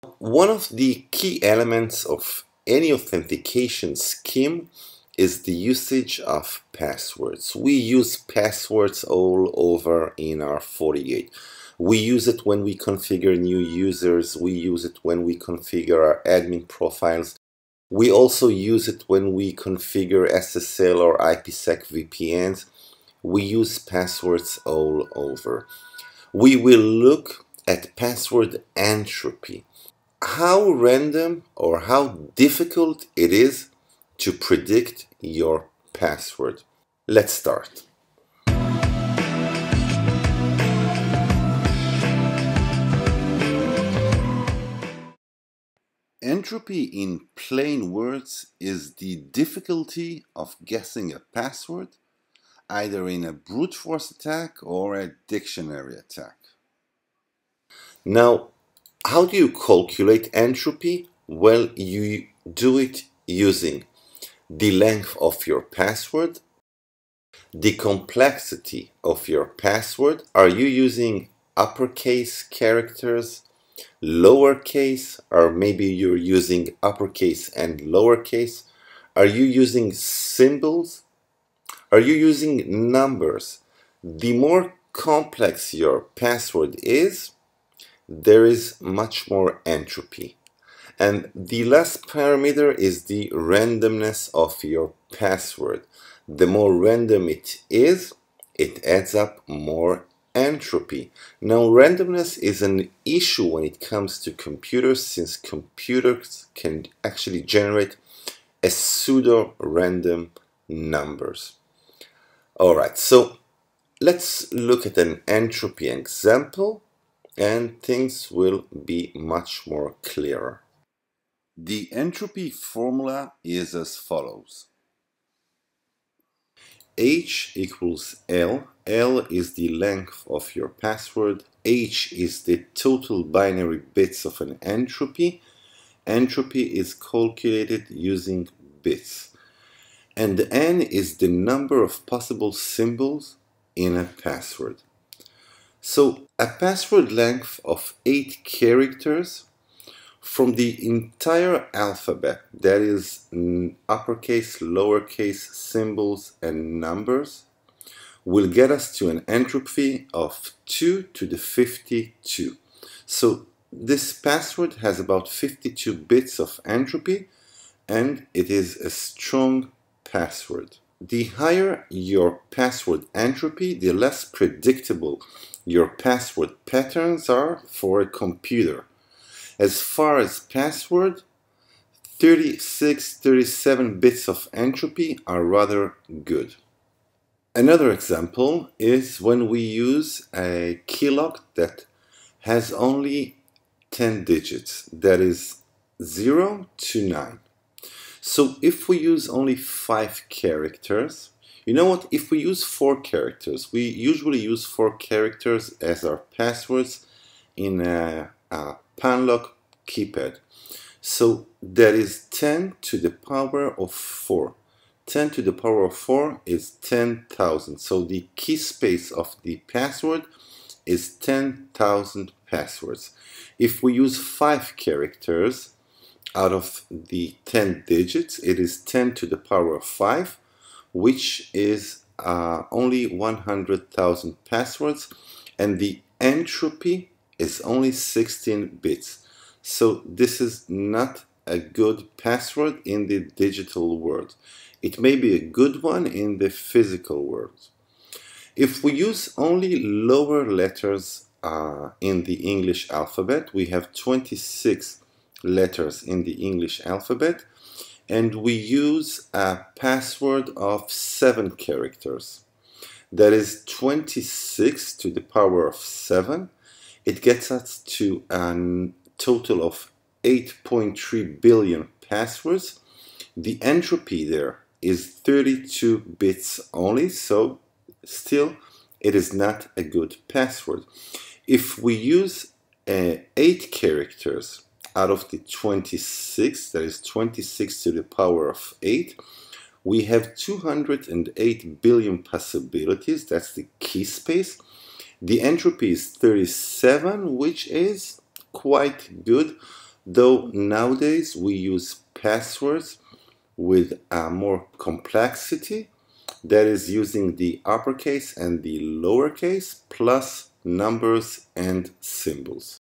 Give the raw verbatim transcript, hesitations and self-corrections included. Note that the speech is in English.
One of the key elements of any authentication scheme is the usage of passwords. We use passwords all over in R forty-eight. We use it when we configure new users. We use it when we configure our admin profiles. We also use it when we configure S S L or IPsec V P Ns. We use passwords all over. We will look at password entropy. How random or how difficult it is to predict your password. Let's start. Entropy in plain words is the difficulty of guessing a password, either in a brute force attack or a dictionary attack. Now, how do you calculate entropy? Well, you do it using the length of your password, the complexity of your password. Are you using uppercase characters, lowercase, or maybe you're using uppercase and lowercase? Are you using symbols? Are you using numbers? The more complex your password is, there is much more entropy. And the last parameter is the randomness of your password. The more random it is, it adds up more entropy. Now, randomness is an issue when it comes to computers, since computers can actually generate a pseudo-random numbers. Alright, so let's look at an entropy example and things will be much more clearer. The entropy formula is as follows. H equals L. L is the length of your password. H is the total binary bits of an entropy. Entropy is calculated using bits. And N is the number of possible symbols in a password. So a password length of eight characters from the entire alphabet, that is uppercase, lowercase, symbols, and numbers, will get us to an entropy of two to the fifty-two. So this password has about fifty-two bits of entropy, and it is a strong password. The higher your password entropy, the less predictable your password patterns are for a computer. As far as password, thirty-six, thirty-seven bits of entropy are rather good. Another example is when we use a keylock that has only ten digits, that is zero to nine. So if we use only five characters, you know what, if we use four characters, we usually use four characters as our passwords in a, a panlock keypad. So that is ten to the power of four. ten to the power of four is ten thousand. So the key space of the password is ten thousand passwords. If we use five characters, out of the ten digits, it is ten to the power of five, which is uh, only one hundred thousand passwords, and the entropy is only sixteen bits. So this is not a good password in the digital world. It may be a good one in the physical world. If we use only lower letters uh, in the English alphabet, we have twenty-six letters in the English alphabet, and we use a password of seven characters. That is twenty-six to the power of seven. It gets us to a total of eight point three billion passwords. The entropy there is thirty-two bits only, so still it is not a good password. If we use uh, eight characters out of the twenty-six, that is twenty-six to the power of eight, we have two hundred eight billion possibilities. That's the key space. The entropy is thirty-seven, which is quite good, though nowadays we use passwords with a more complexity, that is using the uppercase and the lowercase plus numbers and symbols.